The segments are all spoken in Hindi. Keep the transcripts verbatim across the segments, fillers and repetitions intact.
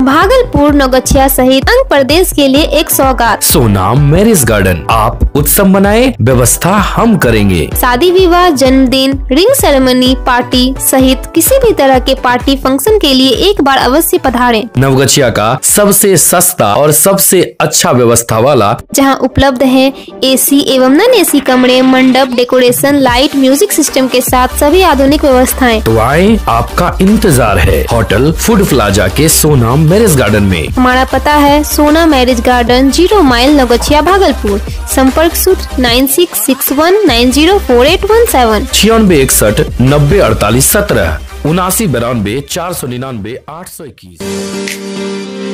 भागलपुर, नौगछिया सहित अंग प्रदेश के लिए एक सौगात। सोनाम मैरिज गार्डन, आप उत्सव मनाए, व्यवस्था हम करेंगे। शादी विवाह, जन्मदिन, रिंग सेरेमनी, पार्टी सहित किसी भी तरह के पार्टी फंक्शन के लिए एक बार अवश्य पधारें। नवगछिया का सबसे सस्ता और सबसे अच्छा व्यवस्था वाला, जहां उपलब्ध है एसी एवं नॉन एसी कमरे, मंडप, डेकोरेशन, लाइट, म्यूजिक सिस्टम के साथ सभी आधुनिक व्यवस्थाएं। तो आए, आपका इंतजार है होटल फूड प्लाजा के सोनाम मैरिज गार्डन में। हमारा पता है Sona marriage garden, zero mile, Naugachia, Bhagalpur. संपर्क सूत्र nine six six one nine zero four eight one seven, छियानवे इकसठ नब्बे अड़तालीस सत्रह, उनासी बिरानवे चार सौ निन्यानवे आठ सौ इक्कीस।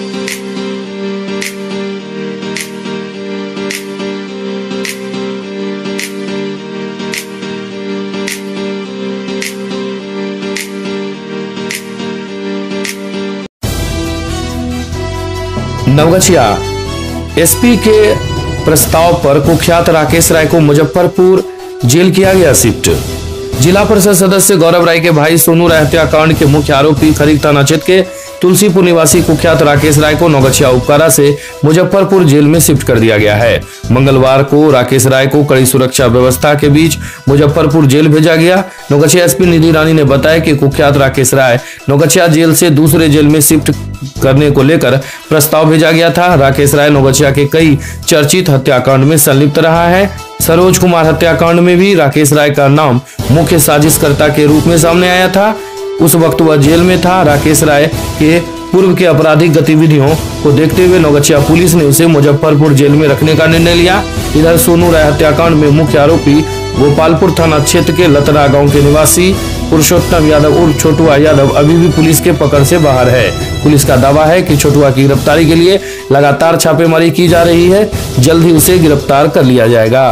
नवगछिया एसपी के प्रस्ताव पर कुख्यात राकेश राय को मुजफ्फरपुर जेल किया गया शिफ्ट। जिला परिषद सदस्य गौरव राय के भाई सोनू राय हत्याकांड के मुख्य आरोपी खरीक थाना क्षेत्र के तुलसीपुर निवासी कुख्यात राकेश राय को नौगछिया उपकारा से मुजफ्फरपुर जेल में शिफ्ट कर दिया गया है। मंगलवार को राकेश राय को कड़ी सुरक्षा व्यवस्था के बीच मुजफ्फरपुर जेल भेजा गया। नौगछिया एसपी निधि रानी ने बताया कि कुख्यात राकेश राय नौगछिया जेल से दूसरे जेल में शिफ्ट करने को लेकर प्रस्ताव भेजा गया था। राकेश राय नौगछिया के कई चर्चित हत्याकांड में संलिप्त रहा है। सरोज कुमार हत्याकांड में भी राकेश राय का नाम मुख्य साजिशकर्ता के रूप में सामने आया था। उस वक्त वह जेल में था। राकेश राय के पूर्व के आपराधिक गतिविधियों को देखते हुए नौगछिया पुलिस ने उसे मुजफ्फरपुर जेल में रखने का निर्णय लिया। इधर सोनू राय हत्याकांड में मुख्य आरोपी गोपालपुर थाना क्षेत्र के लतरा गांव के निवासी पुरुषोत्तम यादव उर्फ छोटुआ यादव अभी भी पुलिस के पकड़ से बाहर है। पुलिस का दावा है कि छोटुआ की गिरफ्तारी के लिए लगातार छापेमारी की जा रही है। जल्द ही उसे गिरफ्तार कर लिया जाएगा।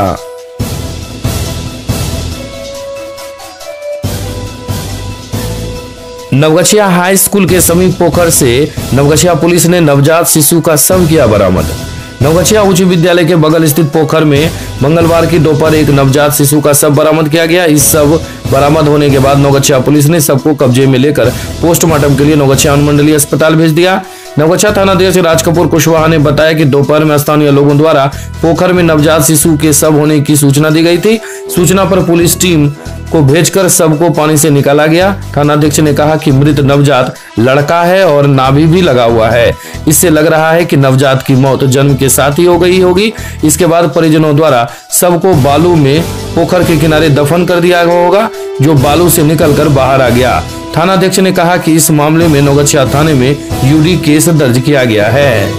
नवगछिया हाई स्कूल के समीप पोखर से नवगछिया पुलिस ने नवजात शिशु का शव किया बरामद। नवगछिया उच्च विद्यालय के बगल स्थित पोखर में मंगलवार की दोपहर एक नवजात शिशु का शव बरामद किया गया। इस शव बरामद होने के बाद नवगछिया पुलिस ने शव को कब्जे में लेकर पोस्टमार्टम के लिए नवगछिया अनुमंडलीय अस्पताल भेज दिया। नवगछिया थानाध्यक्ष राज कपूर कुशवाहा ने बताया कि दोपहर में स्थानीय लोगों द्वारा पोखर में नवजात शिशु के शव होने की सूचना दी गई थी। सूचना पर पुलिस टीम को भेजकर शव को पानी से निकाला गया। थानाध्यक्ष ने कहा कि मृत नवजात लड़का है और नाभि भी लगा हुआ है। इससे लग रहा है कि नवजात की मौत जन्म के साथ ही हो गई होगी। इसके बाद परिजनों द्वारा शव को बालू में पोखर के किनारे दफन कर दिया होगा, जो बालू से निकलकर बाहर आ गया। थानाध्यक्ष ने कहा कि इस मामले में नौगछिया थाने में यूडी केस दर्ज किया गया है।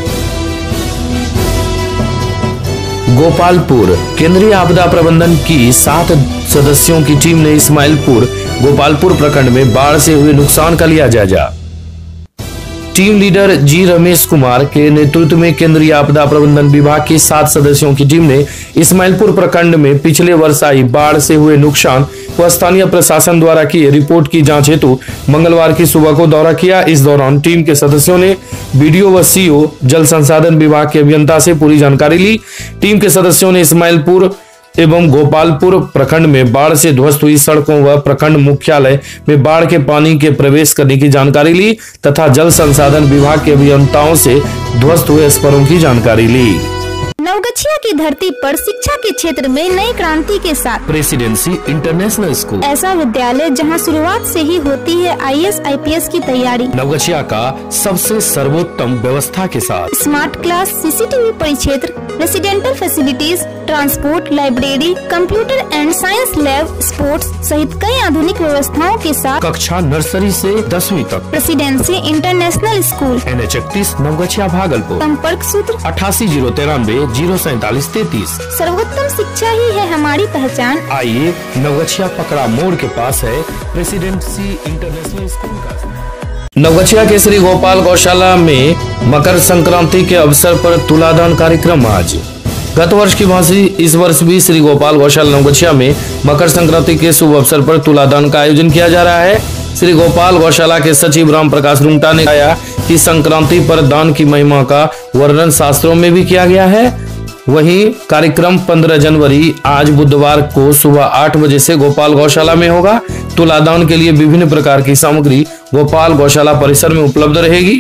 गोपालपुर केंद्रीय आपदा प्रबंधन की सात सदस्यों की टीम ने इस्माइलपुर गोपालपुर प्रखंड में बाढ़ से हुए नुकसान का लिया जायजा। Team leader G Ramesh Kumar के नेतृत्व में केंद्रीय आपदा प्रबंधन विभाग की सात सदस्यों की टीम ने इस्माइलपुर प्रखंड में पिछले वर्ष आई बाढ़ से हुए नुकसान व स्थानीय प्रशासन द्वारा की रिपोर्ट की जांच हेतु मंगलवार की सुबह को दौरा किया। इस दौरान टीम के सदस्यों ने बीडीओ व सीओ जल संसाधन विभाग के अभियंता से पूरी जानकारी ली। टीम के सदस्यों ने इस्माइलपुर एवं गोपालपुर प्रखंड में बाढ़ से ध्वस्त हुई सड़कों व प्रखंड मुख्यालय में बाढ़ के पानी के प्रवेश करने की जानकारी ली तथा जल संसाधन विभाग के अभियंताओं से ध्वस्त हुए स्परों की जानकारी ली। नवगछिया की धरती पर शिक्षा के क्षेत्र में नई क्रांति के साथ प्रेसिडेंसी इंटरनेशनल स्कूल, ऐसा विद्यालय जहां शुरुआत से ही होती है I A S I P S की तैयारी। नवगछिया का सबसे सर्वोत्तम व्यवस्था के साथ स्मार्ट क्लास, सीसीटीवी परिक्षेत्र, residential facilities, transport, library, computer and science lab, sports सहित कई आधुनिक व्यवस्थाओं के साथ कक्षा नर्सरी से दसवीं तक। Presidency international school, N H इकतीस नवगछिया भागलपुर। संपर्क सूत्र अठासी जीरो तिरानवे जीरो सैतालीस तैतीस। सर्वोत्तम शिक्षा ही है हमारी पहचान। आइए, नवगछिया पकड़ा मोड़ के पास है प्रेसिडेंसी इंटरनेशनल स्कूल का। नवगछिया के श्री गोपाल गौशाला में मकर संक्रांति के अवसर पर तुलादान कार्यक्रम आज। गत वर्ष की भांति इस वर्ष भी श्री गोपाल गौशाला नवगछिया में मकर संक्रांति के शुभ अवसर पर तुलादान का आयोजन किया जा रहा है। श्री गोपाल गौशाला के सचिव राम प्रकाश रुंगटा ने कहा कि संक्रांति पर दान की महिमा का वर्णन शास्त्रों में भी किया गया है। वहीं कार्यक्रम पंद्रह जनवरी आज बुधवार को सुबह आठ बजे से गोपाल गौशाला में होगा। तुलादान के लिए विभिन्न प्रकार की सामग्री गोपाल गौशाला परिसर में उपलब्ध रहेगी।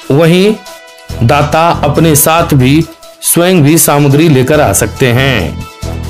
वहीं दाता अपने साथ भी स्वयं भी सामग्री लेकर आ सकते हैं।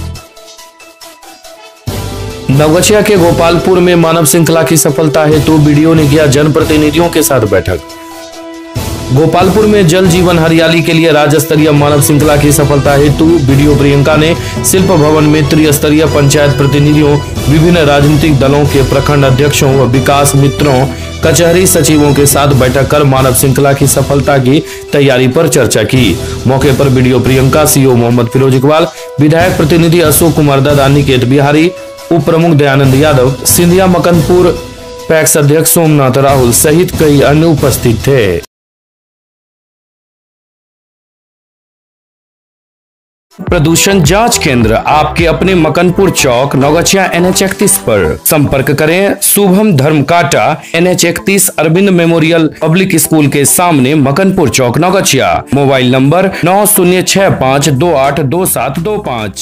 नवगछिया के गोपालपुर में मानव श्रृंखला की सफलता हेतु बीडीओ ने किया जनप्रतिनिधियों के साथ बैठक। गोपालपुर में जल जीवन हरियाली के लिए राज्य स्तरीय मानव श्रृंखला की सफलता हेतु बीडीओ प्रियंका ने शिल्प भवन में त्रिस्तरीय पंचायत प्रतिनिधियों, विभिन्न राजनीतिक दलों के प्रखंड अध्यक्षों व विकास मित्रों, कचहरी सचिवों के साथ बैठक कर मानव श्रृंखला की सफलता की तैयारी पर चर्चा की। मौके पर बीडीओ प्रियंका, सीओ मोहम्मद फिरोज इकबाल, विधायक प्रतिनिधि अशोक कुमार दादा, निकेत बिहारी, उप प्रमुख दयानंद यादव, सिंधिया मकनपुर पैक्स अध्यक्ष सोमनाथ राहुल सहित कई अन्य उपस्थित थे। प्रदूषण जांच केंद्र आपके अपने मकनपुर चौक, नवगछिया एन एच इकतीस पर। संपर्क करें शुभम धर्म काटा, एन एच इकतीस अरविंद मेमोरियल पब्लिक स्कूल के सामने, मकनपुर चौक, नवगछिया। मोबाइल नंबर नौ शून्य छह पाँच दो आठ दो सात दो पाँच।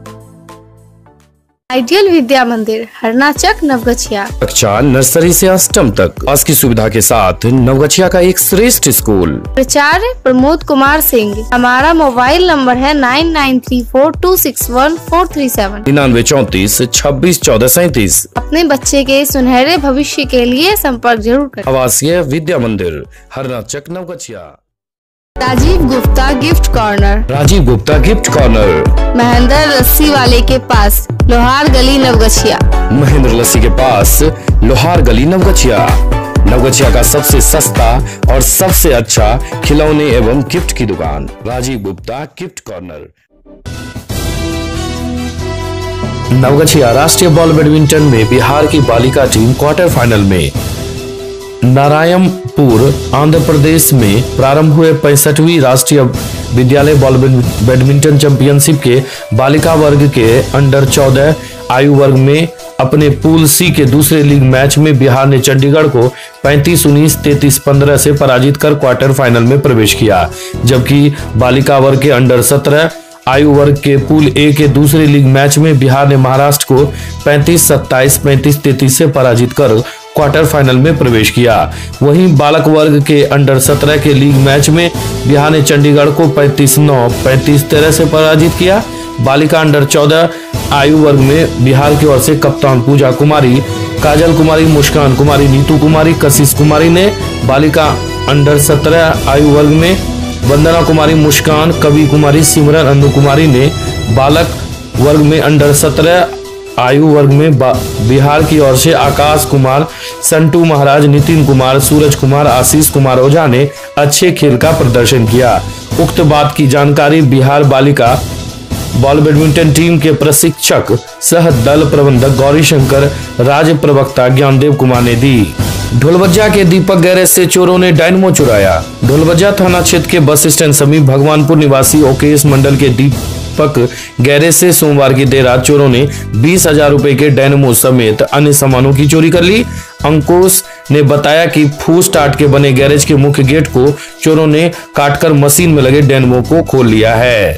आइडियल विद्या मंदिर, हरनाचक, नवगछिया। कक्षा नर्सरी से अष्टम तक बस की सुविधा के साथ नवगछिया का एक श्रेष्ठ स्कूल। प्राचार्य प्रमोद कुमार सिंह। हमारा मोबाइल नंबर है nine nine three four two six one four three seven निन्यानवे चौतीस छब्बीस चौदह सैतीस। अपने बच्चे के सुनहरे भविष्य के लिए संपर्क जरूर करें। Awasiya Vidya Mandir, Harnachak, Navgachhia. Rajeev Gupta gift corner. Rajeev Gupta gift corner, Mahendra lassi वाले के पास, लोहार गली, नवगछिया। महेंद्र लस्सी के पास, लोहार गली, नवगछिया। नवगछिया का सबसे सस्ता और सबसे अच्छा खिलौने एवं गिफ्ट की दुकान, राजीव गुप्ता गिफ्ट कॉर्नर। नवगछिया राष्ट्रीय बॉल बैडमिंटन में बिहार की बालिका टीम क्वार्टर फाइनल में नारायणपुर आंध्र प्रदेश में प्रारंभ हुए पैंसठवीं राष्ट्रीय विद्यालय बॉल बैडमिंटन चैंपियनशिप के बालिका वर्ग के अंडर चौदह आयु वर्ग में अपने पूल सी के दूसरे लीग मैच में बिहार ने चंडीगढ़ को पैंतीस उन्नीस, तैंतीस पंद्रह से पराजित कर क्वार्टर फाइनल में प्रवेश किया। जबकि बालिका वर्ग के अंडर सत्रह आयु वर्ग के पूल ए के दूसरे लीग मैच में बिहार ने महाराष्ट्र को पैंतीस सत्ताईस, पैंतीस तैंतीस से पराजित कर क्वार्टर फाइनल में प्रवेश किया। वहीं बालक वर्ग के अंडर सत्रह के लीग मैच में बिहार ने चंडीगढ़ को पैंतीस नौ, पैंतीस तेरह से पराजित किया। बालिका अंडर चौदह आयु वर्ग में बिहार की ओर से कप्तान पूजा कुमारी, काजल कुमारी, मुस्कान कुमारी, नीतू कुमारी, कशिश कुमारी ने, बालिका अंडर सत्रह आयु वर्ग में वंदना कुमारी, मुस्कान, कवि कुमारी, सिमरन अनु कुमारी ने, बालक वर्ग में अंडर सत्रह आयु वर्ग में बिहार की ओर से आकाश कुमार, संटू महाराज, नितिन कुमार, सूरज कुमार, आशीष कुमार ओझा ने अच्छे खेल का प्रदर्शन किया। उक्त बात की जानकारी बिहार बालिका बॉल बैडमिंटन टीम के प्रशिक्षक सह दल प्रबंधक गौरी शंकर, राज्य प्रवक्ता ज्ञानदेव कुमार ने दी। ढोलबज्जा के दीपक गैरेज से चोरों ने डायनमो चुराया। ढोलबज्जा थाना क्षेत्र के बस स्टैंड समीप भगवानपुर निवासी ओकेश मंडल के दीपक गैरेज से सोमवार की देर रात चोरों ने बीस हजार रुपए के डायनमो समेत अन्य सामानों की चोरी कर ली। अंकुश ने बताया कि फूस टाट के बने गैरेज के मुख्य गेट को चोरों ने काटकर मशीन में लगे डायनमो को खोल लिया है।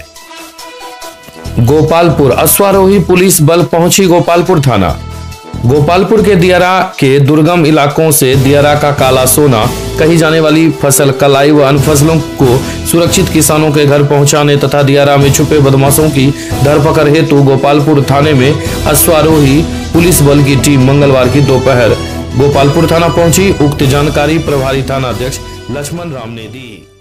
गोपालपुर अश्वारोही पुलिस बल पहुंची गोपालपुर थाना। गोपालपुर के दियारा के दुर्गम इलाकों से दियारा का काला सोना कही जाने वाली फसल, कलाई व अन्य फसलों को सुरक्षित किसानों के घर पहुंचाने तथा दियारा में छुपे बदमाशों की धरपकड़ हेतु गोपालपुर थाने में अश्वारोही पुलिस बल की टीम मंगलवार की दोपहर गोपालपुर थाना पहुंची। उक्त जानकारी प्रभारी थाना अध्यक्ष लक्ष्मण राम ने दी।